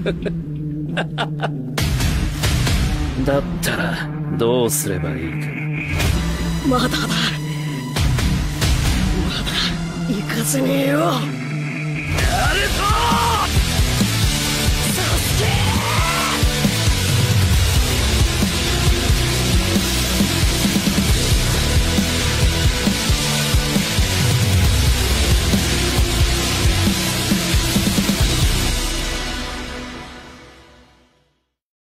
だったらどうすればいいか。 まだだ。まだ行かせねえよ。